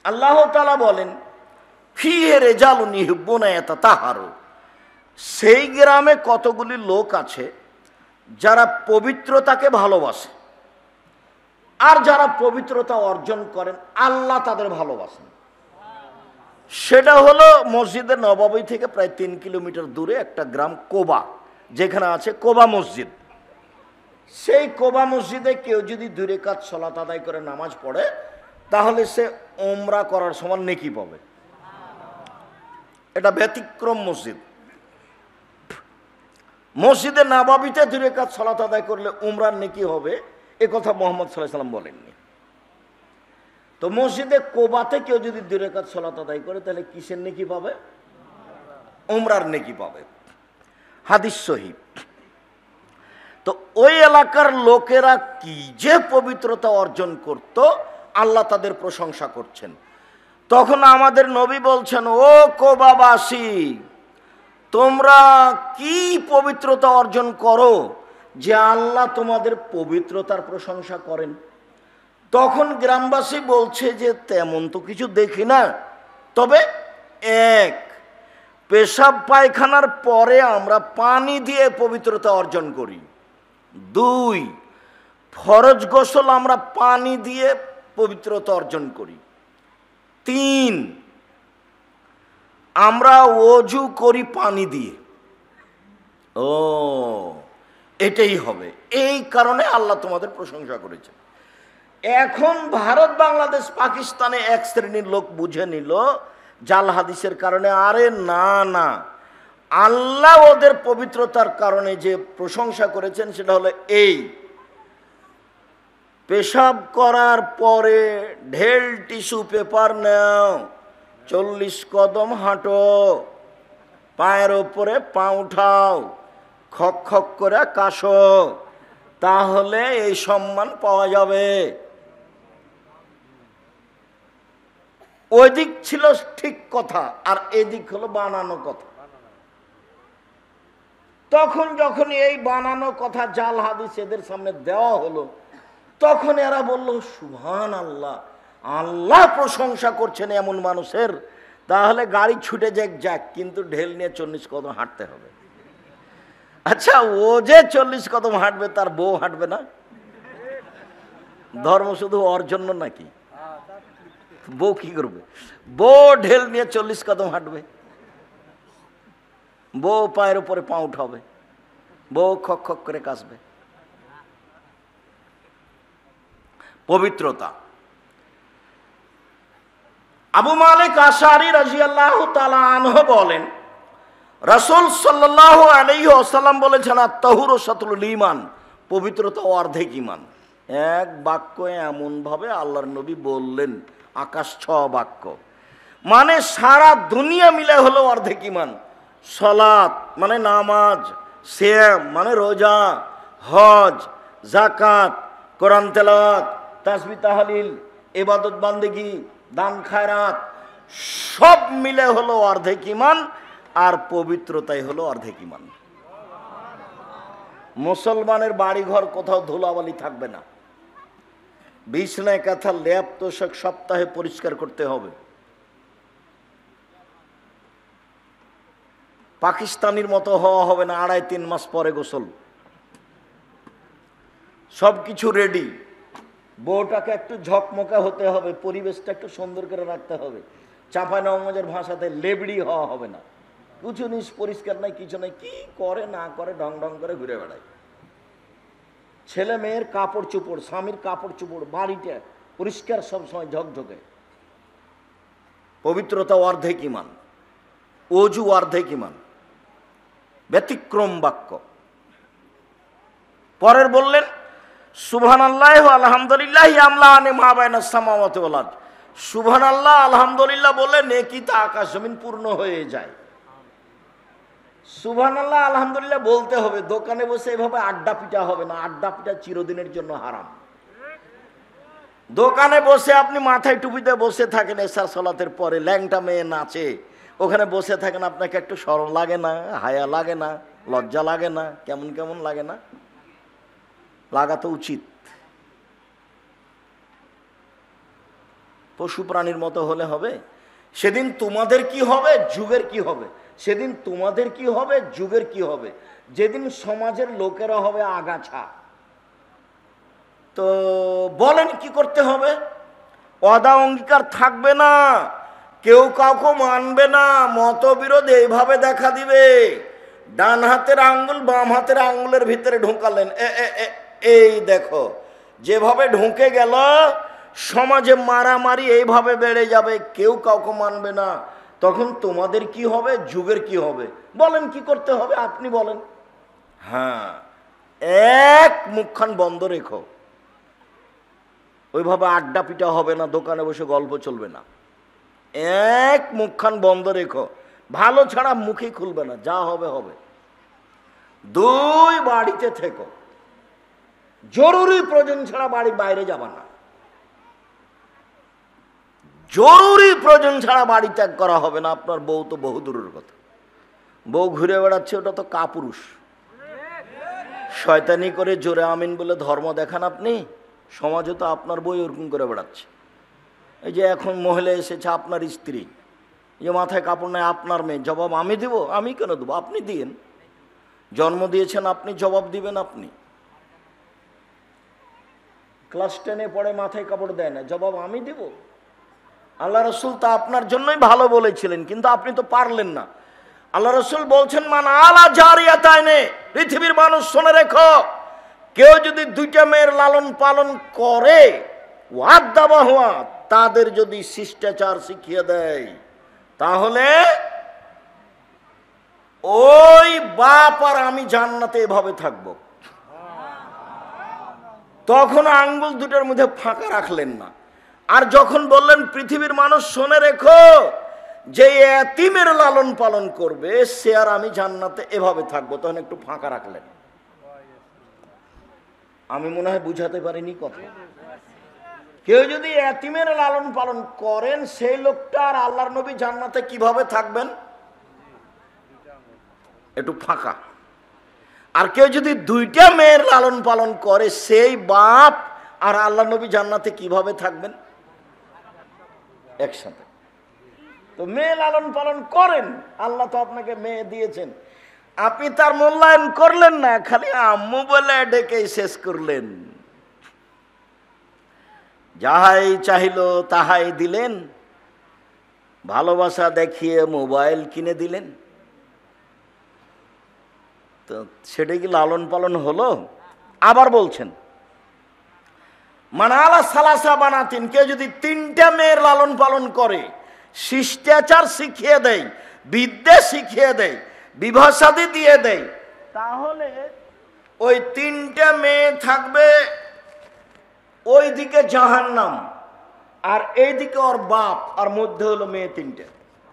আল্লাহ তাআলা বলেন ফিহে রিজালুন ইউহিব্বুনা ইয়াতাতাহারু, সেই গ্রামে কতগুলি লোক আছে যারা পবিত্রতাকে ভালোবাসে, আর যারা পবিত্রতা অর্জন করেন আল্লাহ তাদের ভালোবাসেন। সেটা হলো মসজিদে নববী থেকে প্রায় 3 কিলোমিটার দূরে একটা গ্রাম কোবা, যেখানে আছে কোবা মসজিদ। সেই কোবা মসজিদে কেউ যদি 2 রাকাত সালাত আদায় করে নামাজ পড়ে, তাহলে সে উমরা করার সমান নেকি পাবে। এটা ব্যতিক্রম মসজিদ। মসজিদে নববীতে 2 রাকাত সালাত আদায় করলে উমরার নেকি হবে, এ কথা মুহাম্মদ সাল্লাল্লাহু আলাইহি ওয়াসাল্লাম বলেননি। তো মসজিদে কোবাতে কেউ যদি 2 রাকাত সালাত আদায় করে, তাহলে কিসের নেকি পাবে? উমরার নেকি পাবে। হাদিস সহিহ। তো ওই এলাকার লোকেরা কি যে পবিত্রতা অর্জন করত, আল্লাহ তাদের প্রশংসা করছেন। তখন আমাদের নবী বলছেন, ও কোবাবাসী, তোমরা কি পবিত্রতা অর্জন করো যে আল্লাহ তোমাদের পবিত্রতার প্রশংসা করেন? তখন গ্রামবাসী বলছে যে তেমন তো কিছু দেখি না, তবে এক, পেশাব পায়খানার পরে আমরা পানি দিয়ে পবিত্রতা অর্জন করি। 2, ফরজ গোসল আমরা পানি দিয়ে পবিত্রতা অর্জন করি। 3, আমরা ওযু করি পানি দিয়ে। ও, এটাই হবে, এই কারণে আল্লাহ তোমাদের প্রশংসা করেছেন। এখন ভারত, বাংলাদেশ, পাকিস্তানে এক শ্রেণীর লোক বুঝে নিল জাল হাদিসের কারণে, আরে না না, আল্লাহ ওদের পবিত্রতার কারণে যে প্রশংসা করেছেন সেটা হলো এই, পেশাব করার পরে ঢেল টিস্যু পেপার নাও, 40 কদম হাঁটো, পায়ের ওপরে পা উঠাও, খক খক করে কাশো, তাহলে এই সম্মান পাওয়া যাবে। ওই দিক ছিল ঠিক কথা, আর এদিক হলো বানানো কথা। তখন যখন এই বানানো কথা জাল হাদিস এদের সামনে দেওয়া হলো, তখন এরা বলল সুবহানাল্লাহ, আল্লাহ প্রশংসা করছেন এমন মানুষের, তাহলে গাড়ি ছুটে যাক, কিন্তু ঢেল নিয়ে 40 কদম হাঁটতে হবে। আচ্ছা, ও যে 40 কদম হাঁটবে, তার বউ হাঁটবে না? ধর্ম শুধু ওর জন্য নাকি? বউ কি করবে? বউ ঢেল নিয়ে 40 কদম হাঁটবে, বউ পায়ের উপরে পা উঠাবে, বউ খক খক করে কাশবে। পবিত্রতা। আবু মালিক আশআরী রাদিয়াল্লাহু তাআলা আনহু বলেন, রাসূল সাল্লাল্লাহু আলাইহি ওয়াসাল্লাম বলেছেন, আত-তাহুরু শাতরুল ঈমান, পবিত্রতা অর্ধেক ঈমান। এক বাক্য এমন ভাবে আল্লাহর নবী বললেন, আকাশ ছোঁয়া বাক্য, মানে সারা দুনিয়া মিলে হলো অর্ধেক ঈমান। সালাত মানে নামাজ, সিয়াম মানে রোজা, হজ, যাকাত, কোরআন তেলাওয়াত, তাসবিহ তাহলিল, ইবাদত বান্দেগি, দান খায়রাত, সব মিলে হলো অর্ধেক ঈমান। আর পবিত্রতাই হলো অর্ধেক ঈমান। মুসলমানের বাড়িঘর কোথাও ধুলাবালি থাকবে না, বিছনায় কাঁথা, লেপ তোশক সপ্তাহে পরিষ্কার করতে হবে। পাকিস্তানির মতো হওয়া হবে না, 2.5-3 মাস পরে গোসল, সব কিছু রেডি। বউটাকে একটু ঝকমকা হতে হবে, পরিবেশটা একটু সুন্দর করে রাখতে হবে। চাঁপাইনবাবগঞ্জের ভাষাতে লেবড়ি হওয়া হবে না, কিছু জিনিস পরিষ্কার নাই, কিছু নাই, কি করে না করে ঢং ঢং করে ঘুরে বেড়ায়। ছেলে মেয়ের কাপড় চোপড়, স্বামীর কাপড় চোপড়, বাড়িটা পরিষ্কার সবসময় ঝকঝকে। পবিত্রতা অর্ধেক ঈমান, ওযু অর্ধেক ঈমান, ব্যতিক্রম বাক্য। পরের বললেন, সুবহানাল্লাহি ওয়া আলহামদুলিল্লাহি আমলাআনি মা বাইনাস সামাওয়াতি ওয়াল আরদ, সুবহানাল্লাহ আলহামদুলিল্লাহ বলে নেকিতে আকাশ জমিন পূর্ণ হয়ে যায়। সুবহানাল্লাহ আলহামদুলিল্লাহ বলতে হবে, দোকানে বসে এভাবে আড্ডা পিটা হবে না, আড্ডা পিটা চিরদিনের জন্য হারাম। দোকানে বসে আপনি মাথায় টুপিতে বসে থাকেন, এশার সালাতের পরে ল্যাংটা মেয়ে নাচে, ওখানে বসে থাকেন, আপনাকে একটু শরম লাগে না? হায়া লাগে না? লজ্জা লাগে না? কেমন কেমন লাগে না? লাগা তো উচিত। পশু প্রাণীর মতো হলে হবে? সেদিন তোমাদের কি হবে, যুগের কি হবে? সেদিন তোমাদের কি হবে, যুগের কি হবে? যেদিন সমাজের লোকেরা হবে আগাছা। তো বলেন কি করতে হবে? ওয়াদা অঙ্গীকার থাকবে না, কেউ কাউকে মানবে না, মতবিরোধ এইভাবে দেখা দিবে। ডান হাতের আঙ্গুল বাম হাতের আঙ্গুলের ভিতরে ঢোকালেন, এই দেখো যেভাবে ঢুকে গেল, সমাজে মারামারি এইভাবে বেড়ে যাবে, কেউ কাউকে মানবে না। তখন তোমাদের কি হবে, যুগের কি হবে? বলেন কি করতে হবে, আপনি বলেন। হ্যাঁ, এক মুখখান বন্ধ রেখো। ওইভাবে আড্ডা পিটা হবে না, দোকানে বসে গল্প চলবে না। এক মুখখান বন্ধ রেখো, ভালো ছাড়া মুখই খুলবে না, যা হবে হবে। দুই, বাড়িতে থেকো, জরুরি প্রয়োজন ছাড়া বাড়ির বাইরে যাবা না। জরুরি প্রয়োজন ছাড়া বাড়ি ত্যাগ করা হবে না। আপনার বউ তো বহু দূরের কথা, বউ ঘুরে বেড়াচ্ছে, ওটা তো কাপুরুষ। শয়তানি করে জোরে আমিন বলে ধর্ম দেখান আপনি। সমাজে তো আপনার বই ওরকম করে বেড়াচ্ছে। এই যে এখন মহিলা এসেছে আপনার স্ত্রী, যে মাথায় কাপড় নেয়, আপনার মেয়ে, জবাব আমি দিব? আমি কেন দেবো? আপনি দিয়েন, জন্ম দিয়েছেন আপনি, জবাব দিবেন আপনি। ক্লাস 10-এ পড়ে, মাথায় কাপড় দেয় না, জবাব আমি দিব? আল্লাহ রসুল তা আপনার জন্যই ভালো বলেছিলেন, কিন্তু আপনি তো পারলেন না। আল্লাহ রসুল বলছেন, মান আলা জারিয়াতাইনে, পৃথিবীর মানুষ শুনে রেখো, কেউ যদি দুইটা মেয়ের লালন পালন করে, ওয়াদাবাহুয়া, তাদের যদি শিষ্টাচার শিখিয়ে দেয়, তাহলে ওই বাপ আর আমি জান্নাতে এভাবে থাকবো। তখন আঙ্গুল দুটোর মধ্যে ফাঁকা রাখলেন না। আর যখন বললেন পৃথিবীর মানুষ শুনে রেখো, যে এতিমের লালন পালন করবে সে আর আমি জান্নাতে এভাবে থাকবো, তখন একটু ফাঁকা রাখলেন। আমি মনে হয় বুঝাতে পারিনি কথা। কেউ যদি এতিমের লালন পালন করেন, সেই লোকটা আর আল্লাহর নবী জান্নাতে কিভাবে থাকবেন? একটু ফাঁকা। আর কেউ যদি দুইটা মেয়ের লালন পালন করে, সেই বাপ আর আল্লাহ নবী জান্নাতে কিভাবে থাকবেন? একসাথে। তো মেয়ে লালন পালন করেন, আল্লাহ তো আপনাকে মেয়ে দিয়েছেন, আপনি তার মূল্যায়ন করলেন না, খালি আম্মু বলে ডেকেই শেষ করলেন। যাহাই চাইল তাহাই দিলেন, ভালোবাসা দেখিয়ে মোবাইল কিনে দিলেন। তো সেটা কি লালন পালন হলো? আবার বলছেন, মানালা সালাসা বানাতিন, কেউ যদি তিনটা মেয়ের লালন পালন করে, শিষ্টাচার শিখিয়ে দেয়, বিদ্যা শিখিয়ে দেয়, বিবাহ শাদী দিয়ে দেয়, তাহলে ওই তিনটা মেয়ে থাকবে ওই দিকে জাহান্নাম, আর এইদিকে ওর বাপ, আর মধ্যে হলো মেয়ে তিনটে।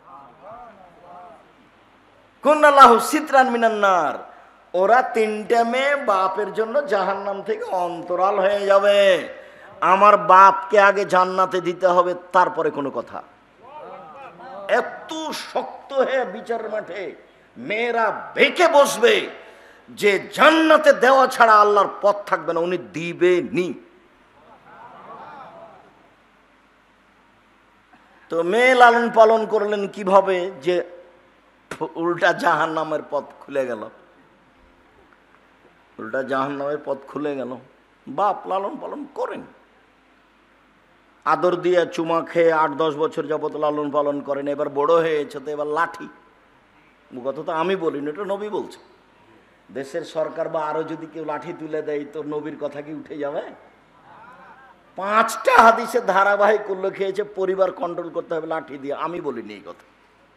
কুন্নাল্লাহু সিতরান মিনান নার, ওরা তিনটা মেয়ে বাপের জন্য জাহান্নাম থেকে অন্তরাল হয়ে যাবে। আমার বাপকে আগে জান্নাতে দিতে হবে, তারপরে কোনো কথা। এত শক্ত হয়ে বিচারের মাঠে মেয়েরা বেঁকে বসবে যে জান্নাতে দেওয়া ছাড়া আল্লাহর পথ থাকবে না, উনি দিবেনি। তো মেয়ে লালন পালন করলেন কিভাবে, যে উল্টা জাহান্নামের পথ খুলে গেল, উল্টা জাহান্নামের পথ খুলে গেল। বাপ লালন পালন করেন, আদর দিয়ে চুমা খেয়ে 8-10 বছর যাবত লালন পালন করেন, এবার বড় হয়েছে তো এবার লাঠি। কথা তো আমি বলিনি, এটা নবী বলছে। দেশের সরকার বা আরো যদি কেউ লাঠি তুলে দেয়, তো নবীর কথা কি উঠে যাবে? 5টা হাদিসে ধারাবাহিক উল্লেখ হয়েছে পরিবার কন্ট্রোল করতে হবে লাঠি দিয়ে, আমি বলিনি এই কথা।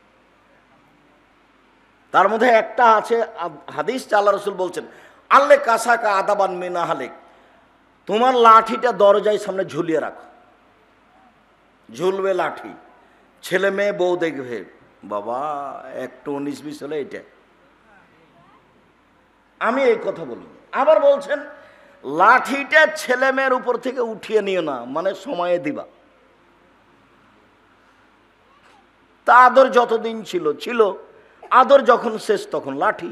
তার মধ্যে একটা আছে হাদিস, আল্লাহ রাসূল বলছেন, আল্লে কাসাকা আদাবান মিনা হালেক, তোমার লাঠিটা দরজায় সামনে ঝুলিয়ে রাখো, ঝুলবে লাঠি, ছেলে মেয়ে বউ দেখবে, বাবা একটু 19-20 হলে এটা। আমি এই কথা বলি। আবার বলছেন, লাঠিটা ছেলে মেয়ের উপর থেকে উঠিয়ে নিও না, মানে সময়ে দিবা। তা আদর যতদিন ছিল ছিল, আদর যখন শেষ তখন লাঠি।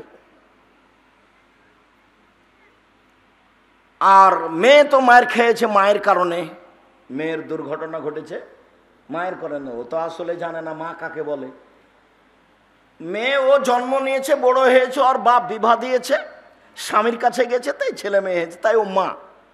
আর মেয়ে তো মায়ের খেয়েছে, মায়ের কারণে মেয়ের দুর্ঘটনা ঘটেছে, মায়ের করে না, ও তো আসলে জানে না মা কাকে বলে। মেয়ে ও জন্ম নিয়েছে, বড় হয়েছে, ওর বাপ বিবাহ দিয়েছে, স্বামীর কাছে গেছে, তাই ছেলে মেয়ে হয়েছে, তাই ও মা।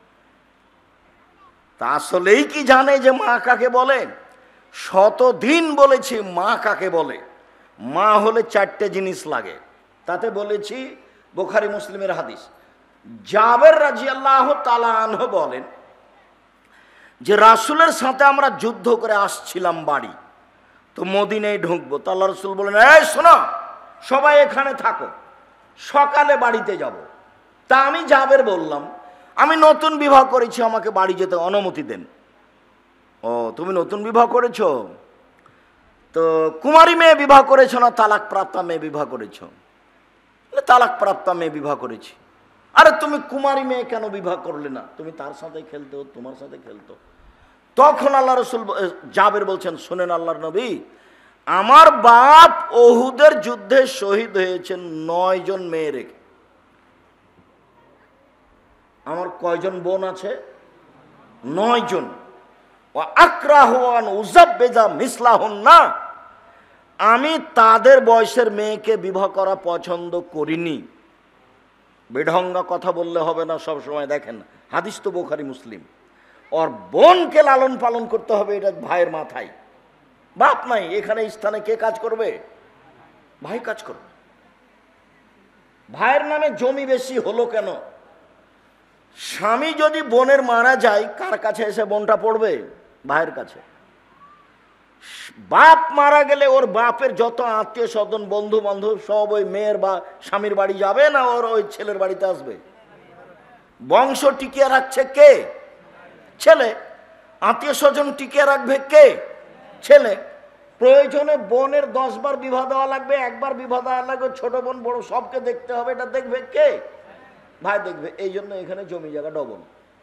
তা আসলেই কি জানে যে মা কাকে বলে? শতদিন বলেছি মা কাকে বলে। মা হলে চারটে জিনিস লাগে, তাতে বলেছি বুখারী মুসলিমের হাদিস। জাবের রাদিয়াল্লাহু তাআলা আনহু বলেন যে রাসূলের সাথে আমরা যুদ্ধ করে আসছিলাম বাড়ি, তো মদিনায় ঢুকবো, তো আল্লাহ রাসূল বলেন, এই শোনো, সবাই এখানে থাকো, সকালে বাড়িতে যাব। তা আমি জাবের বললাম, আমি নতুন বিবাহ করেছি, আমাকে বাড়ি যেতে অনুমতি দেন। ও, তুমি নতুন বিবাহ করেছো? তো কুমারী মেয়ে বিবাহ করেছো না তালাক প্রাপ্তা মেয়ে বিবাহ করেছো? তালাক প্রাপ্তা মেয়ে বিবাহ করেছি। আরে তুমি কুমারী মেয়ে কেন বিবাহ করলে না? তুমি তার সাথে খেলতো, তোমার সাথে খেলতো। তখন আল্লাহ রসুল জাবের বলছেন, শোনেন আল্লাহর নবী, আমার বাপ ওহুদের যুদ্ধে শহীদ হয়েছেন 9 জন মেয়ে রেখে। আমার কয়জন বোন আছে? 9 জন। আমি তাদের বয়সের মেয়েকে বিবাহ করা পছন্দ করিনি। বেঢঙ্গা কথা বললে হবে না সব সময়। দেখেন হাদিস তো বুখারী মুসলিম। ওর বোনকে লালন পালন করতে হবে, এটা ভাইয়ের মাথায়। বাপ নাই এখানে, স্থানে কে কাজ করবে? ভাই কাজ করবে। ভাইয়ের নামে জমি বেশি হলো কেন? স্বামী যদি বোনের মারা যায়, কার কাছে এসে বোনটা পড়বে? ভাইয়ের কাছে। বাপ মারা গেলে ওর বাপের যত আত্মীয় স্বজন, বন্ধু বান্ধব সব ওই মেয়ের বা স্বামীর বাড়ি যাবে না ওর ওই ছেলের বাড়িতে আসবে? বংশ টিকিয়ে রাখছে কে? ছেলে। আত্মীয় স্বজন টিকিয়ে রাখবে কে? ছেলে। প্রয়োজনে বোনের 10 বার বিবাহ দেওয়া লাগবে, একবার বিবাহ দেওয়া লাগবে, ছোট বোন বড় সবকে দেখতে হবে, এটা দেখবে কে? ভাই দেখবে। এই জন্য এখানে জমি জায়গা ডবল।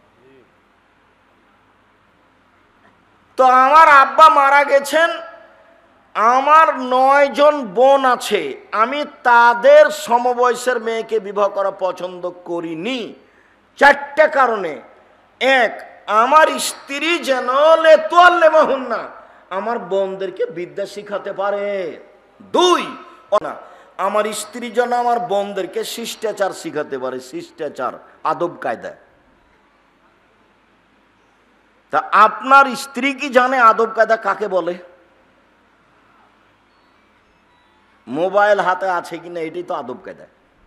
তো আমার আব্বা মারা গেছেন, আমার 9 জন বোন আছে, আমি তাদের সমবয়সের মেয়েকে বিবাহ করা পছন্দ করিনি 4টে কারণে। 1, আমার স্ত্রী যেন না আমার বোনদেরকে বিদ্যা শিখাতে পারে। 2, আমার স্ত্রী যেন আমার বোনদেরকে শিষ্টাচার শিখাতে পারে, শিষ্টাচার, আদব কায়দা। তা আপনার স্ত্রী কি জানে আদব কায়দা কাকে বলে? মোবাইল হাতে আছে কিনা এটাই তো আদব কায়দা।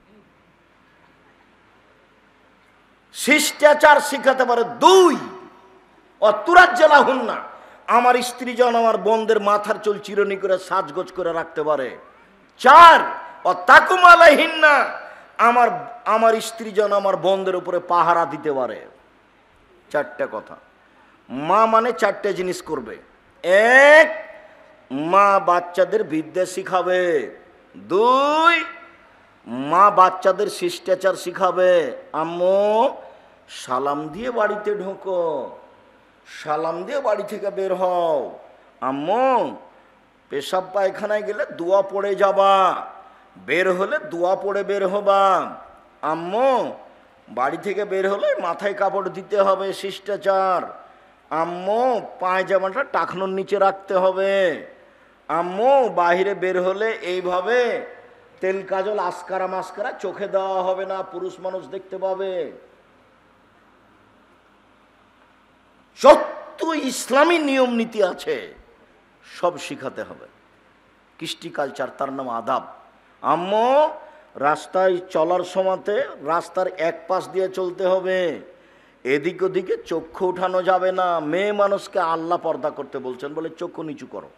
শিষ্টাচার শিখাতে পারে। 2, অতুরাজ্জালাহুন্না, আমার স্ত্রী যেন আমার বোনদের মাথার চুল চিরুনি করে সাজগোজ করে রাখতে পারে। 4, অতাকুম আলাইহিন্না, আমার স্ত্রী যেন আমার বোনদের উপরে পাহারা দিতে পারে। 4টে কথা। মা মানে 4টে জিনিস করবে। 1, মা বাচ্চাদের বিদ্যা শিখাবে। 2, মা বাচ্চাদের শিষ্টাচার শিখাবে। আম্মু সালাম দিয়ে বাড়িতে ঢোকো, সালাম দিয়ে বাড়ি থেকে বের হও। আম্মু পেশাব পায়খানায় গেলে দোয়া পড়ে যাবা, বের হলে দোয়া পড়ে বের হবা। আম্মু বাড়ি থেকে বের হলে মাথায় কাপড় দিতে হবে, শিষ্টাচার। আম্মু পায়জামাটা টাকনোর নিচে রাখতে হবে। আম্মু বাহিরে বের হলে এইভাবে তেল কাজল আসকারা মাস্কারা চোখে দেওয়া হবে না, পুরুষ মানুষ দেখতে পাবে। যত ইসলামী নিয়ম নীতি আছে সব শিখাতে হবে। কৃষ্টি কালচার, তার নাম আদাব। আম্মু রাস্তায় চলার সময়তে রাস্তার এক পাশ দিয়ে চলতে হবে, এদিক ওদিকে চক্ষু উঠানো যাবে না। মেয়ে মানুষকে আল্লাহ পর্দা করতে বলছেন, বলে চক্ষু নিচু করো।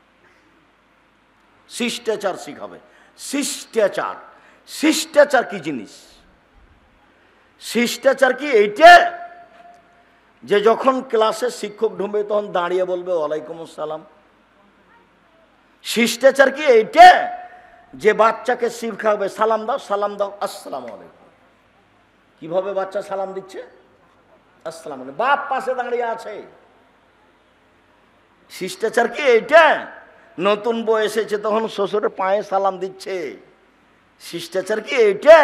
শিষ্টাচার শিখাবে। শিষ্টাচার, শিষ্টাচার কি জিনিস? শিষ্টাচার কি এইটা যে যখন ক্লাসে শিক্ষক ঢুকবে তখন দাঁড়িয়ে বলবে ওয়ালাইকুম আসসালাম? শিষ্টাচার কি এইটা যে বাচ্চাকে শিখাবে সালাম দাও, সালাম দাও, আসসালামু আলাইকুম? কিভাবে বাচ্চা সালাম দিচ্ছে? আসসালামু আলাইকুম। বাপ পাশে দাঁড়িয়ে আছে। শিষ্টাচার কি এইটা? নতুন বউ এসেছে তখন শ্বশুরের পায়ে সালাম দিচ্ছে। শিষ্টাচার কি এইটা?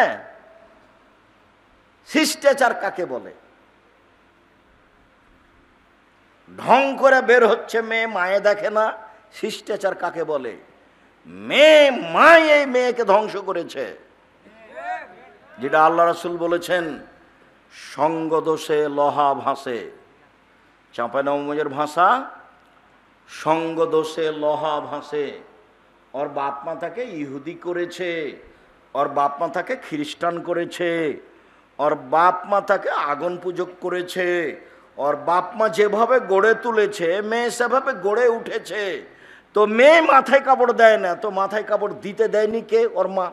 শিষ্টাচার কাকে বলে? ঢং করে বের হচ্ছে মেয়ে, মায়ে দেখে না। শিষ্টাচার কাকে বলে? মেয়ে, মা এই মেয়েকে ধ্বংস করেছে। যেটা আল্লাহ রাসূল বলেছেন, সঙ্গ দোষে লোহা ভাসে। চাঁপাইনবাবগঞ্জের ভাষা, সঙ্গ দোষে লোহা ভাসে। ওর বাপ মা তাকে ইহুদি করেছে, ওর বাপ মা তাকে খ্রিস্টান করেছে, ওর বাপ মা তাকে আগুন পূজক করেছে। ওর বাপ মা যেভাবে গড়ে তুলেছে, মেয়ে সেভাবে গড়ে উঠেছে। তো মেয়ে মাথায় কাপড় দেয় না, তো মাথায় কাপড় দিতে দেয়নি কে? ওর মা।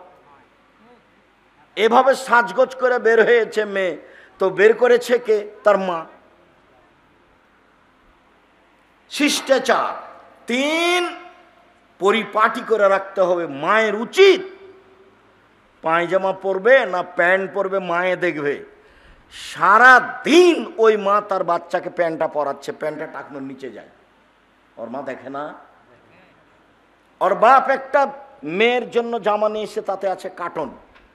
এভাবে সাজগোজ করে বের হয়েছে মেয়ে, তো বের করেছে কে? তার মা। শিষ্টাচার 3, পরিপাটি করে রাখতে হবে। মায়ের উচিত পায়জামা পরবে না প্যান্ট পরবে, মায়ে দেখবে। সারা দিন ওই মা তার বাচ্চাকে প্যান্টটা পরাচ্ছে, প্যান্টটা টাকনোর নিচে যায়, ওর মা দেখে না। ওর বাপ একটা মেয়ের জন্য জামা নিয়ে এসে, তাতে আছে কার্টন।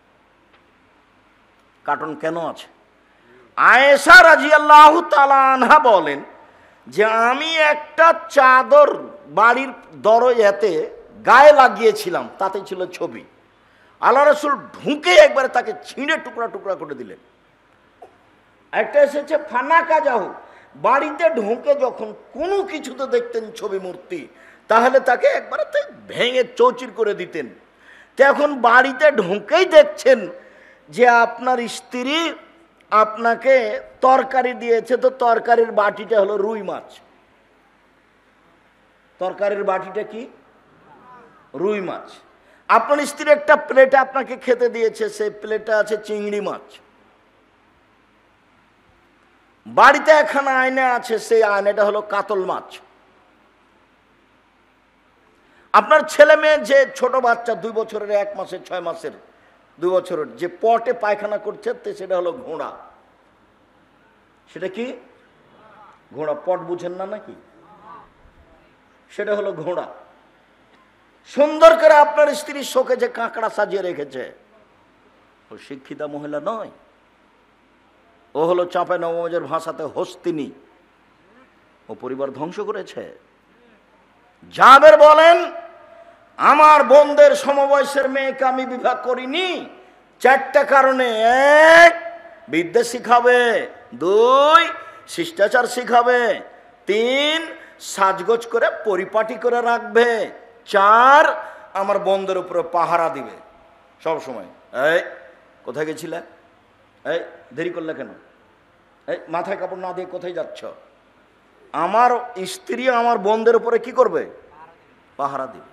কার্টন কেন আছে? আয়েশা রাদিয়াল্লাহু তাআলা আনহা বলেন যে আমি একটা চাদর বাড়ির দরজাতে গায়ে লাগিয়েছিলাম, তাতে ছিল ছবি। আল্লাহ রাসূল ঢুকে একবারে তাকে ছিঁড়ে টুকরা টুকরা করে দিলেন। একটা এসেছে ফানাকা যাহু, বাড়িতে ঢুকে যখন কোনো কিছুতে দেখতেন ছবি মূর্তি, তাহলে তাকে একবারে ভেঙে চৌচির করে দিতেন। তো এখন বাড়িতে ঢুকেই দেখছেন যে আপনার স্ত্রী আপনাকে তরকারি দিয়েছে, তো তরকারির বাটিটা হলো রুই মাছ। তরকারির বাটিটা কি? রুই মাছ। আপনার স্ত্রী একটা প্লেটে আপনাকে খেতে দিয়েছে, সেই প্লেটে আছে চিংড়ি মাছ। বাড়িতে এখানে আয়না আছে, সেই আয়নাটা হলো কাতল মাছ। আপনার ছেলে মেয়ে, যে ছোট বাচ্চা 2 বছরের, 1 মাসের, 6 মাসের, 2 বছরের, যে পটে পায়খানা করছে, সেটা হলো ঘোড়া। সেটা কি? ঘোড়া। পট বুঝেন না নাকি? সেটা হলো ঘোড়া। সুন্দর করে আপনার স্ত্রী শোকে যে কাঁকড়া সাজিয়ে রেখেছে, ও শিক্ষিতা মহিলা নয়, ও হলো চাঁপাইনবাবগঞ্জের ভাষাতে হস্তিনী। ও পরিবার ধ্বংস করেছে। জাবের বলেন, আমার বোনদের সমবয়সের মেয়েকে আমি বিবাহ করিনি 4টা কারণে। 1, বিদ্যা শিখাবে। 2, শিষ্টাচার শিখাবে। 3, সাজগোজ করে পরিপাটি করে রাখবে। 4, আমার বোনদের উপরে পাহারা দিবে সব সময়। এই কোথায় গেছিলে? এই দেরি করলে কেন? এই মাথায় কাপড় না দিয়ে কোথায় যাচ্ছ? আমার স্ত্রী আমার বোনদের উপরে কি করবে? পাহারা দিবে।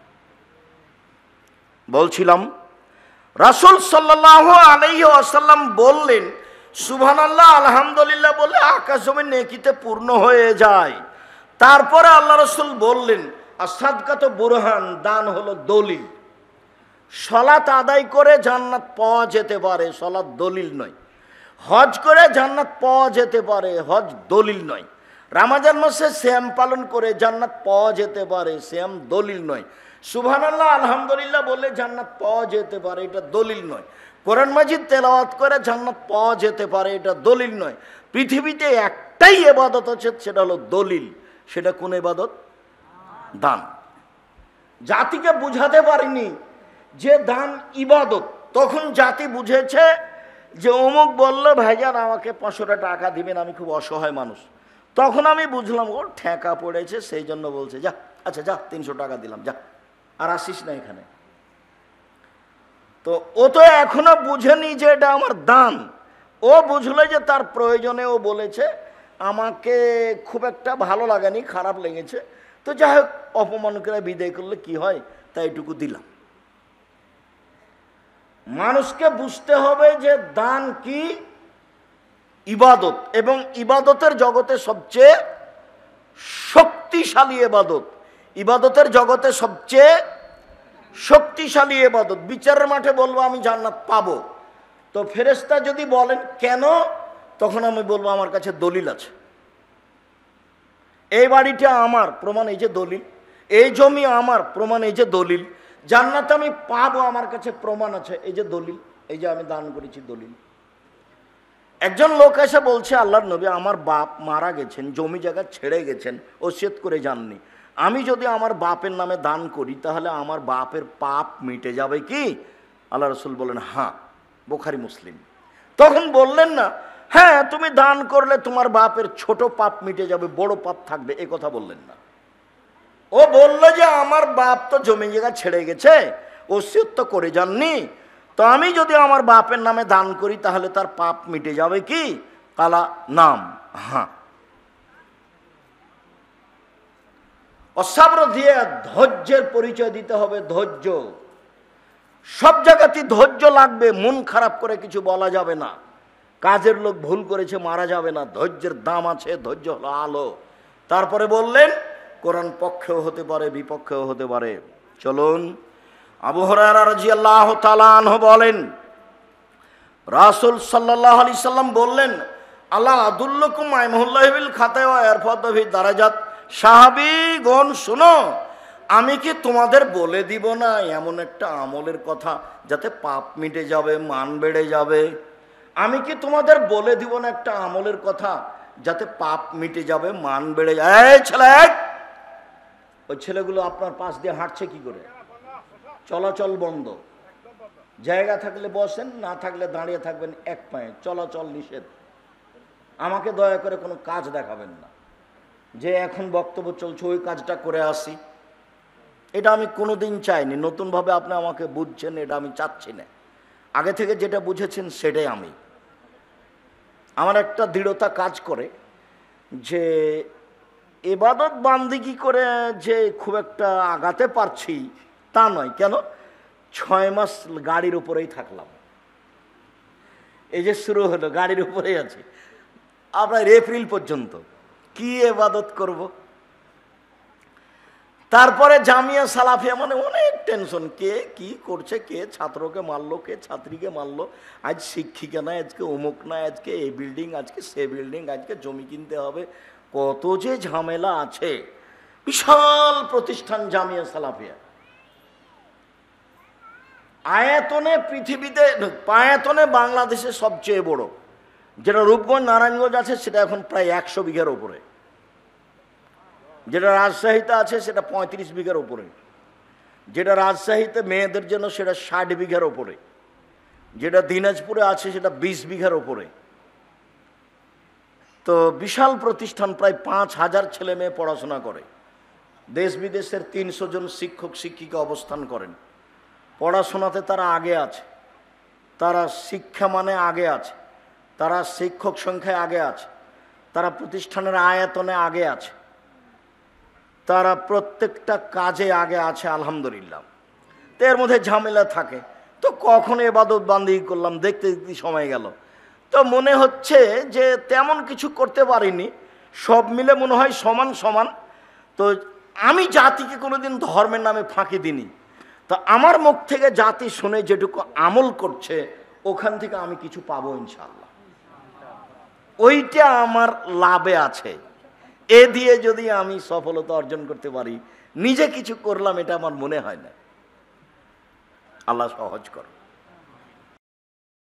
বলছিলাম, রাসূল সাল্লাল্লাহু আলাইহি ওয়াসাল্লাম বললেন, সুবহানাল্লাহ আলহামদুলিল্লাহ বলে আকাশ জমিন নেকিতে পূর্ণ হয়ে যায়। তারপরে আল্লাহ রাসূল বললেন, আস-সাদকাতু বুরহান, দান হলো দলিল। সালাত আদায় করে জান্নাত পাওয়া যেতে পারে, সালাত দলিল নয়। হজ করে জান্নাত পাওয়া যেতে পারে, হজ দলিল নয়। রমজান মাসে সিয়াম পালন করে জান্নাত পাওয়া যেতে পারে, সিয়াম দলিল নয়। সুবহানাল্লাহ আলহামদুলিল্লাহ বলে জান্নাত পাওয়া যেতে পারে, এটা দলিল নয়। কোরআন মাজিদ তেলাওয়াত করে জান্নাত পাওয়া যেতে পারে, এটা দলিল নয়। পৃথিবীতে একটাই ইবাদত আছে, সেটা হলো দলিল। সেটা কোন ইবাদত? দান। জাতিকে বুঝাতে পারিনি যে দান ইবাদত। তখন জাতি বুঝেছে যে অমুক বলল, ভাইজান আমাকে 500 টাকা দিবেন, আমি খুব অসহায় মানুষ। তখন আমি বুঝলাম ওর ঠেকা পড়েছে, সেই জন্য বলছে যা, আচ্ছা যা 300 টাকা দিলাম, যা আর আসিস না এখানে। তো ও তো এখনো বুঝেনি যে এটা আমার দান। ও বুঝলো যে তার প্রয়োজনে ও বলেছে, আমাকে খুব একটা ভালো লাগেনি, খারাপ লেগেছে, তো যাই হোক অপমান করে বিদায় করলে কি হয়, তাই এটুকু দিলাম। মানুষকে বুঝতে হবে যে দান কি? ইবাদত, এবং ইবাদতের জগতে সবচেয়ে শক্তিশালী ইবাদত। ইবাদতের জগতে সবচেয়ে শক্তিশালী ইবাদত। বিচারের মাঠে বলবো আমি জান্নাত পাবো, তো ফেরেশতা যদি বলেন কেন, তখন আমি বলবো আমার কাছে দলিল আছে। এই বাড়িটা আমার, প্রমাণ এই যে দলিল। এই জমি আমার, প্রমাণ এই যে দলিল। জান্নাত আমি পাবো, আমার কাছে প্রমাণ আছে, এই যে দলিল। এই যে আমি দান করেছি, দলিল। একজন লোক এসে বলছে, আল্লাহর নবী, আমার বাপ মারা গেছেন, জমি জায়গা ছেড়ে গেছেন, ওসিয়ত করে যাননি, আমি যদি আমার বাপের নামে দান করি তাহলে আমার বাপের পাপ মিটে যাবে কি? আল্লাহ রসুল বলেন, হ্যাঁ। বুখারী মুসলিম। তখন বললেন না, হ্যাঁ তুমি দান করলে তোমার বাপের ছোট পাপ মিটে যাবে, বড় পাপ থাকবে, এ কথা বললেন না। ও বলল যে আমার বাপ তো জমি জায়গা ছেড়ে গেছে, ওসিয়ত তো করে যাননি, তো আমি যদি আমার বাপের নামে দান করি তাহলে তার পাপ মিটে যাবে কি? কালা নাম, হ্যাঁ। অসাব্র দিয়ে ধৈর্যের পরিচয় দিতে হবে। ধৈর্য সব জায়গাতেই ধৈর্য লাগবে। মন খারাপ করে কিছু বলা যাবে না। কাজের লোক ভুল করেছে, মারা যাবে না। ধৈর্যের দাম আছে। ধৈর্য হলো আলো। তারপরে বললেন কোরআন পক্ষেও হতে পারে, বিপক্ষেও হতে পারে। চলুন, আবু হুরায়রা রাদিয়াল্লাহু তাআলা আনহু বলেন, রাসূল সাল্লাল্লাহু আলাইহি সাল্লাম বললেন, আল্লাহ আদুল্লুকুম আইমুল্লাহি বিল খাতায় ওয়া ইয়ারফাদু ফি দারাজাত। সাহাবীগণ শুনো, আমি কি তোমাদের বলে দিব না এমন একটা আমলের কথা যাতে পাপ মিটে যাবে, মান বেড়ে যাবে? আমি কি তোমাদের বলে দিব না একটা আমলের কথা যাতে পাপ মিটে যাবে, মান বেড়ে যাবে? এই ছেলে, ওই ছেলেগুলো আপনার পাশ দিয়ে হাঁটছে কি করে? চলাচল বন্ধ। জায়গা থাকলে বসেন, না থাকলে দাঁড়িয়ে থাকবেন এক পায়ে। চলাচল নিষেধ। আমাকে দয়া করে কোনো কাজ দেখাবেন না যে এখন বক্তব্য চলছে ওই কাজটা করে আসি। এটা আমি কোনোদিন চাইনি। নতুনভাবে আপনি আমাকে বুঝছেন, এটা আমি চাচ্ছি না। আগে থেকে যেটা বুঝেছেন সেটাই আমি। আমার একটা দৃঢ়তা কাজ করে যে ইবাদত বান্দিগি করে যে খুব একটা আগাতে পারছি তা নয়। কেন? 6 মাস গাড়ির উপরেই থাকলাম। এই যে শুরু হলো, গাড়ির উপরেই আছি আপনার এপ্রিল পর্যন্ত। কি ইবাদত করব? তারপরে জামিয়া সালাফিয়া মানে অনেক টেনশন। কে কি করছে, কে ছাত্রকে মারলো, কে ছাত্রীকে মারলো, আজ শিক্ষিকা নাই, আজকে অমুক নাই, আজকে এই বিল্ডিং, আজকে সে বিল্ডিং, আজকে জমি কিনতে হবে, কত যে ঝামেলা আছে। বিশাল প্রতিষ্ঠান জামিয়া সালাফিয়া। আয়তনে পৃথিবীতে, আয়তনে বাংলাদেশে সবচেয়ে বড়। যেটা রূপগঞ্জ নারায়ণগঞ্জ আছে সেটা এখন প্রায় 100 বিঘার উপরে। যেটা রাজশাহীতে আছে সেটা 35 বিঘার উপরে। যেটা রাজশাহীতে মেয়েদের জন্য সেটা 60 বিঘার উপরে। যেটা দিনাজপুরে আছে সেটা 20 বিঘার উপরে। তো বিশাল প্রতিষ্ঠান, প্রায় 5000 ছেলে মেয়ে পড়াশোনা করে। দেশ বিদেশের 300 জন শিক্ষক শিক্ষিকা অবস্থান করেন। পড়াশোনাতে তারা আগে আছে, তারা শিক্ষা মানে আগে আছে, তারা শিক্ষক সংখ্যায় আগে আছে, তারা প্রতিষ্ঠানের আয়তনে আগে আছে, তারা প্রত্যেকটা কাজে আগে আছে আলহামদুলিল্লাহ। তো এর মধ্যে ঝামেলা থাকে। তো কখন ইবাদত বান্দিগি করলাম, দেখতে দেখতে সময় গেল। তো মনে হচ্ছে যে তেমন কিছু করতে পারিনি, সব মিলে মনে হয় সমান সমান। তো আমি জাতিকে কোনোদিন ধর্মের নামে ফাঁকি দিইনি। তো আমার মুখ থেকে জাতি শুনে যেটুকু আমল করছে ওখান থেকে আমি কিছু পাবো ইনশাআল্লাহ। ওইটা আমার লাভে আছে। এ দিয়ে যদি আমি সফলতা অর্জন করতে পারি, নিজে কিছু করলাম, এটা আমার মনে হয় না। আল্লাহ সহজ করো।